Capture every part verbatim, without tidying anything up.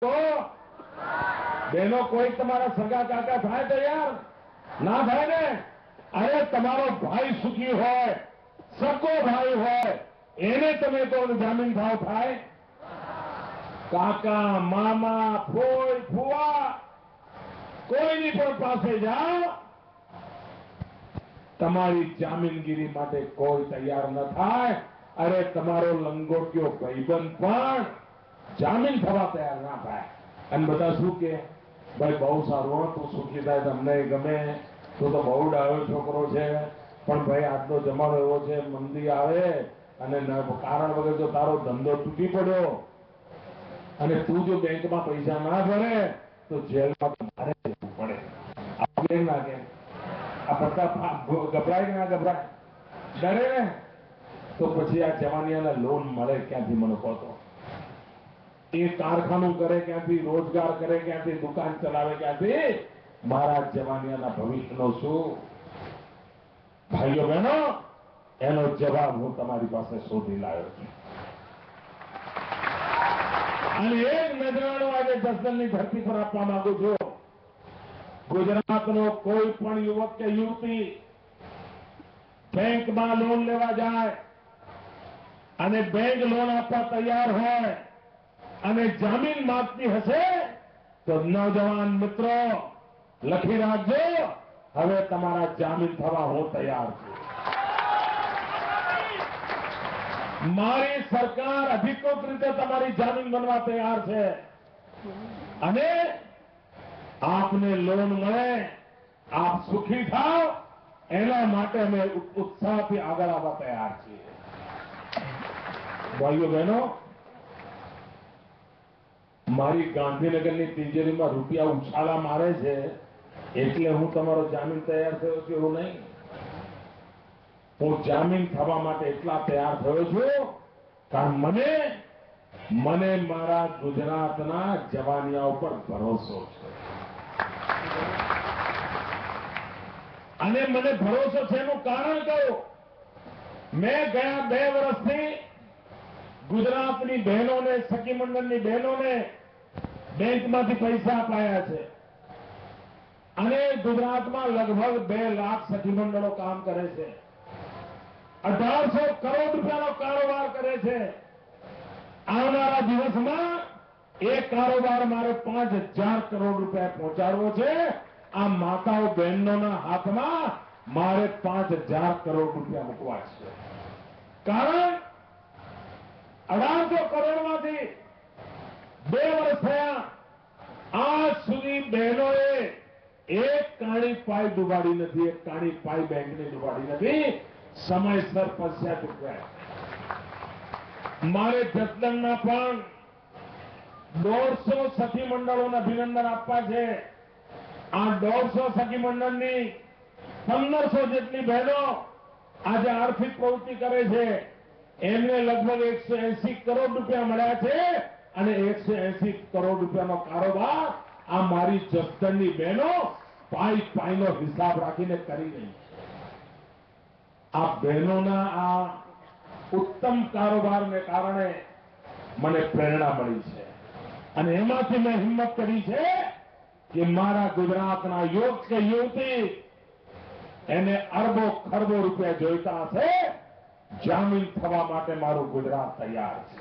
તો બેનો કોઈ તમારા સગા કાકા થાય તૈયાર ના થાય ને? અરે તમારો ભાઈ સુખી હોય, સગો ભાઈ હોય, એને તમે તો જામીન ભાવ થાય? કાકા, મામા, ફોઈ, ફુવા, કોઈની પણ પાસે જાઓ, તમારી જામીનગીરી માટે કોઈ તૈયાર ન થાય. અરે તમારો લંગોટિયો ભાઈબંધ પણ જામીન થવા તૈયાર ના થાય. અને બધા શું કે, ભાઈ બહુ સારું, તું સુખી થાય, તમને ગમે, તું તો બહુ ડાયો છોકરો છે, પણ ભાઈ આજનો જમાનો એવો છે, મંદી આવે અને કારણ વગર જો તારો ધંધો તૂટી પડ્યો અને તું જો બેંકમાં પૈસા ના ભરે તો જેલમાં મારે જવું પડે. આપણે એમ લાગે આ બધા ગભરાય કે ના ગભરાય? ડરે ને? તો પછી આ જવાનિયાના લોન મળે ક્યાંથી? મને કહો તો. એ કારખાનું કરે ક્યાંથી? રોજગાર કરે ક્યાંથી? દુકાન ચલાવે ક્યાંથી? મારા જવાનિયાના ભવિષ્યનો શું? ભાઈઓ બહેનો, એનો જવાબ હું તમારી પાસે શોધી લાવ્યો છું. અને એક નજરાણો આજે જસદણની ધરતી પર આપવા માંગુ છું. ગુજરાતનો કોઈ પણ યુવક કે યુવતી બેંકમાં લોન લેવા જાય અને બેંક લોન આપવા તૈયાર હોય અને જામીન માંગતી હશે તો નौजवान મિત્રો લખી રાખજો, હવે તમારા જામીન થવા હું તૈયાર છું. મારી સરકાર અધિકૃત રીતે તમારી જામીન બનવા તૈયાર છે. અને આપને લોન મળે, આપ સુખી થાવ, એના માટે અમે ઉત્સાહથી આગળ આવવા તૈયાર છીએ. ભાઈઓ બહેનો, મારી ગાંધીનગરની તિજોરીમાં રૂપિયા ઉછાળા મારે છે એટલે હું તમારો જામીન તૈયાર થયો છું એવું નહીં. હું જામીન થવા માટે એટલા તૈયાર થયો છું કારણ મને મને મારા ગુજરાતના જવાનિયા ઉપર ભરોસો છે. અને મને ભરોસો છે એનું કારણ કહું, મેં ગયા બે વર્ષથી ગુજરાતની બહેનોને, સખી મંડળની બહેનોને બેંકમાંથી પૈસા અપાયા છે. અને ગુજરાતમાં લગભગ બે લાખ સખી મંડળો કામ કરે છે. અઢારસો કરોડ રૂપિયાનો કારોબાર કરે છે. આવનારા દિવસમાં એ કારોબાર મારે પાંચ હજાર કરોડ રૂપિયા પહોંચાડવો છે. આ માતાઓ બહેનોના હાથમાં મારે પાંચ હજાર કરોડ રૂપિયા મૂકવા છે. કારણ અઢારસો કરોડમાંથી બે વર્ષ થયા, આજ સુધી બહેનોએ એક કાણી પાઈ ડૂબાડી નથી, એક કાણી પાઈ બેંકની ડૂબાડી નથી. સમયસર પૈસા ચૂકવ્યા. મારે જસદણના પણ દોઢસો સખી મંડળોને અભિનંદન આપવા છે. આ દોઢસો સખી મંડળની પંદરસો જેટલી બહેનો આજે આર્થિક પ્રવૃત્તિ કરે છે. એમને લગભગ એકસો એસી કરોડ રૂપિયા મળ્યા છે. અને એકસો એસી કરોડ રૂપિયાનો કારોબાર આ મારી જસદણની બહેનો પાઈ પાઈનો હિસાબ રાખીને કરી રહી છે. આ બહેનોના આ ઉત્તમ કારોબારને કારણે મને પ્રેરણા મળી છે. અને એમાંથી મેં હિંમત કરી છે કે મારા ગુજરાતના યુવક કે યુવતી એને અરબો ખરબો રૂપિયા જોઈતા હશે, જામીન થવા માટે મારું ગુજરાત તૈયાર છે.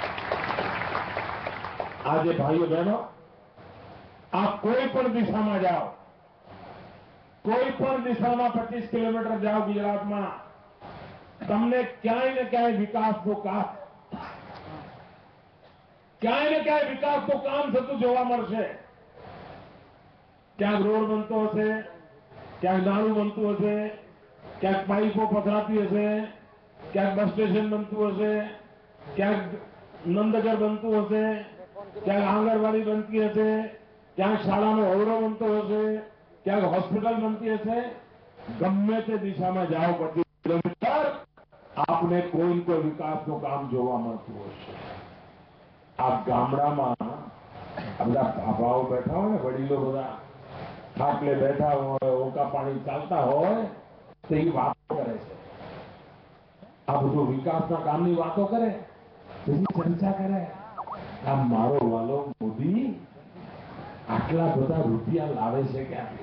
આજે ભાઈઓ બહેનો, આપ કોઈ પણ દિશામાં જાઓ, કોઈ પણ દિશામાં પચીસ કિલોમીટર જાઓ ગુજરાતમાં, તમને ક્યાંય ને ક્યાંય વિકાસનું કામ ક્યાંય ને ક્યાંય વિકાસનું કામ થતું જોવા મળશે. ક્યાંક રોડ બનતો હશે, ક્યાંક નાળું બનતું હશે, ક્યાંક પાઇપો પધરાતી હશે, ક્યાંક બસ સ્ટેશન બનતું હશે, ક્યાંક નંદઘર બનતું હશે, ક્યાંક આંગણવાડી બનતી હશે, ક્યાંક શાળાનો ઓરડો બનતો હશે, ક્યાંક હોસ્પિટલ બનતી હશે. ગમે તે દિશામાં જાઓ પચીસ કિલોમીટર, આપને કોઈ ને કોઈ વિકાસનું કામ જોવા મળતું હશે. આ ગામડામાં આ બધા ભાભાઓ બેઠા હોય ને, વડીલો બધા ખાટલે બેઠા હોય, ઓકા પાણી ચાલતા હોય, તો એ વાતો કરે છે. આ બધું વિકાસના કામની વાતો કરે, એની ચર્ચા કરે. આ મારો વાલો મોદી આટલા બધા રૂપિયા લાવે છે ક્યાંથી?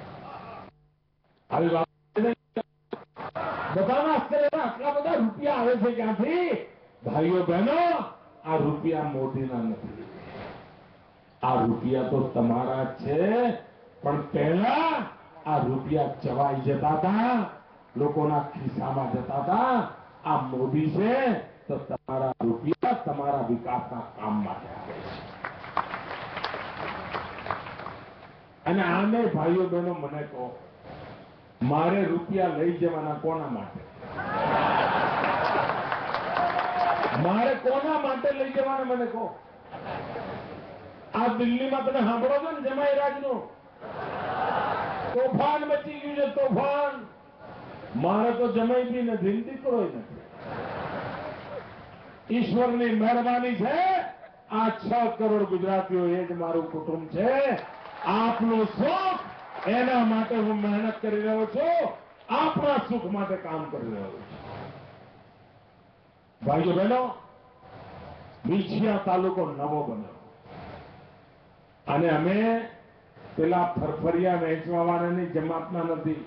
આવી વાત બધાના આશ્ચર્ય, આટલા બધા રૂપિયા આવે છે ક્યાંથી? ભાઈઓ બહેનો, આ રૂપિયા મોદીના નથી, આ રૂપિયા તો તમારા જ છે. પણ પહેલા આ રૂપિયા ચવાઈ જતા હતા, લોકોના ખિસ્સામાં જતા હતા. આ મોદી છે તો તમારા રૂપિયા તમારા વિકાસના કામ માટે આવે છે. અને આને ભાઈઓ બહેનો મને કહો, મારે રૂપિયા લઈ જવાના કોના માટે? મારે કોના માટે લઈ જવાના મને કહો? આ દિલ્હીમાં તમે સાંભળો છો ને જમાઈ રાજનું તોફાન મચી ગયું છે, તોફાન. મારે તો જમાઈ બી નથી, દીકરો નથી. ઈશ્વરની મહેરબાની છે. આ છ કરોડ ગુજરાતીઓ એ જ મારું કુટુંબ છે. આપનું સુખ, એના માટે હું મહેનત કરી રહ્યો છું. આપણા સુખ માટે કામ કરી રહ્યો છું. ભાઈઓ બહેનો, વિછિયા તાલુકો નવો બન્યો અને અમે પેલા ફરફરિયા વહેંચવાવાળાની જમાતના નથી.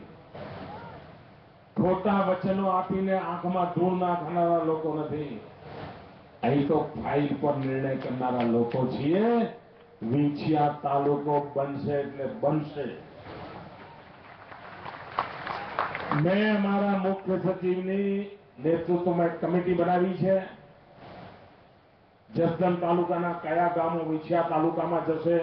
ખોટા વચનો આપીને આંખમાં ધૂળ નાખનારા લોકો નથી. અહીં તો ફાઇલ પર નિર્ણય કરનારા લોકો છીએ. વિછિયા તાલુકો બનશે એટલે બનશે. મેં મારા મુખ્ય સચિવની નેતૃત્વમાં એક કમિટી બનાવી છે. જસદણ તાલુકાના કયા ગામો વિછિયા તાલુકામાં જશે,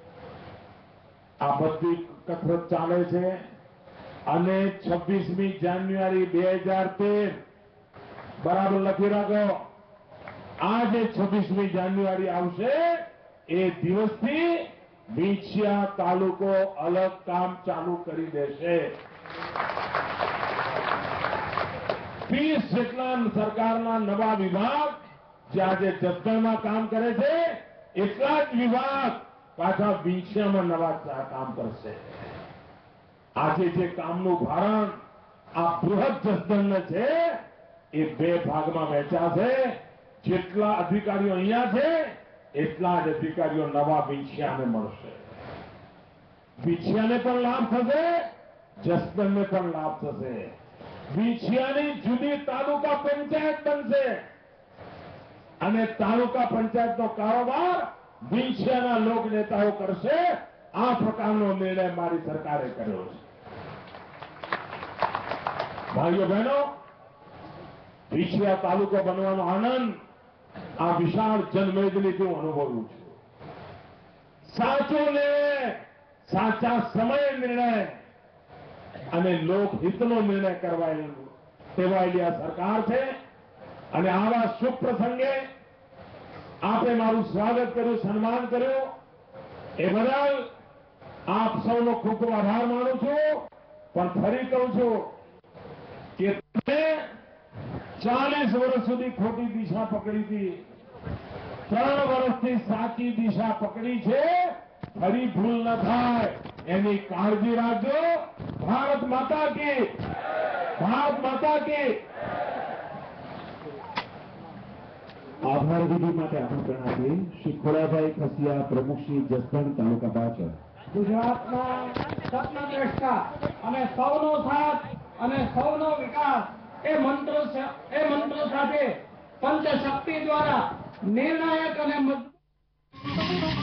આ બધી કસરત ચાલે છે. અને છવ્વીસમી જાન્યુઆરી બે હજાર તેર બરાબર લખી રાખો. આ જે છવ્વીસમી જાન્યુઆરી આવશે એ દિવસથી વિછિયા તાલુકો અલગ કામ ચાલુ કરી દેશે. ત્રીસ જેટલા સરકારના નવા વિભાગ જે આજે જસદણમાં કામ કરે છે, એટલા જ વિભાગ પાછા વિછિયામાં નવા કામ કરશે. આજે જે કામનું ભારણ આ બૃહદ જસદણને છે એ બે ભાગમાં વહેંચાશે. જેટલા અધિકારીઓ અહીંયા છે એટલા જ અધિકારીઓ નવા વિછિયાને મળશે. વિછિયાને પણ લાભ થશે, જસદણને પણ લાભ થશે. વિછિયાની જુદી તાલુકા પંચાયત બનશે અને તાલુકા પંચાયતનો કારોબાર વિછિયાના લોક નેતાઓ કરશે. આ પ્રકારનો નિર્ણય મારી સરકારે કર્યો છે. ભાઈઓ બહેનો, વિછિયા તાલુકો બનવાનો આનંદ આ વિશાળ જનમેદનીથી હું અનુભવું છું. સાચો નિર્ણય, સાચા સમયે નિર્ણય અને લોકહિતનો નિર્ણય કરવાયેલો તેવાયેલી આ સરકાર છે. અને આવા શુભ પ્રસંગે આપે મારું સ્વાગત કર્યું, સન્માન કર્યું, એ બદલ આપ સૌનો ખૂબ ખૂબ આભાર માનું છું. પણ ફરી કહું છું કે તમે ચાલીસ વર્ષ સુધી ખોટી દિશા પકડી હતી, ત્રણ વર્ષથી સાચી દિશા પકડી છે. ફરી ભૂલ ન થાય એની કાળજી રાખજો. ભારત માતા કી, ભારત માતા કી. આભાર વિધિ માટે આમંત્રણ આપી શ્રી ખોડાભાઈ ખસિયા, પ્રમુખ શ્રી જસદણ તાલુકા ભાજપ. ગુજરાતના સપનદ્રષ્ટા અને સૌનો સાથ અને સૌનો વિકાસ એ મંત્રો એ મંત્રો સાથે પંચશક્તિ દ્વારા નિર્ણાયક અને મજબૂત